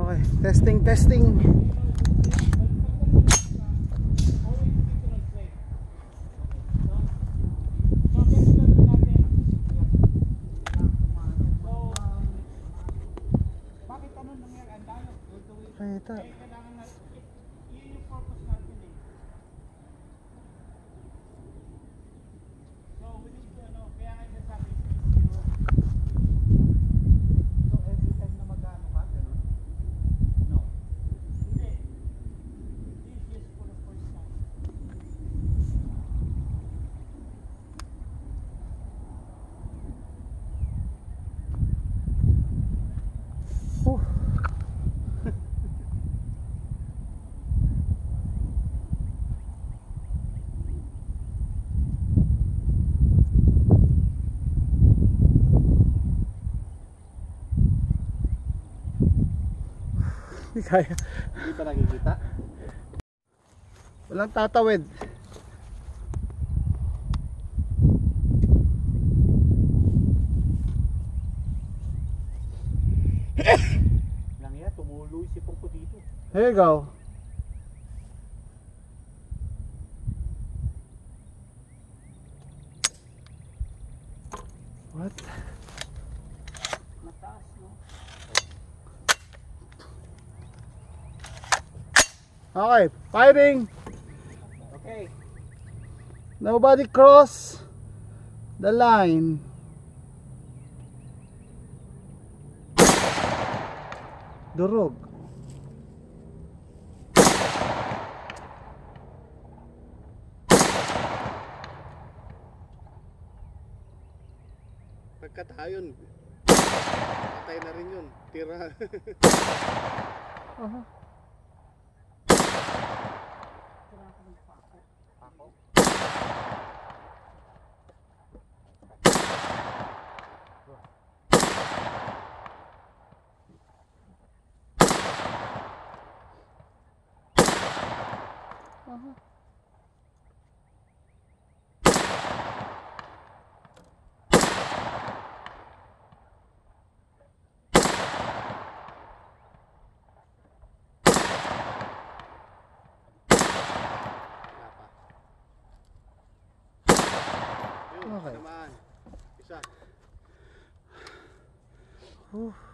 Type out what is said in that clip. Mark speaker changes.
Speaker 1: Okay, testing, testing. Ito. Kaya.
Speaker 2: Hindi ba nakikita?
Speaker 1: Walang tatawid.
Speaker 2: Lang yan, tumuloy si Popo dito.
Speaker 1: Here you go. What?
Speaker 2: Mataas, no?
Speaker 1: Okay, firing.
Speaker 2: Okay.
Speaker 1: Nobody cross the line. Durog.
Speaker 2: Pagkatayon, patay na rin yun. Tira.
Speaker 1: Okay.
Speaker 2: Naman. Isa.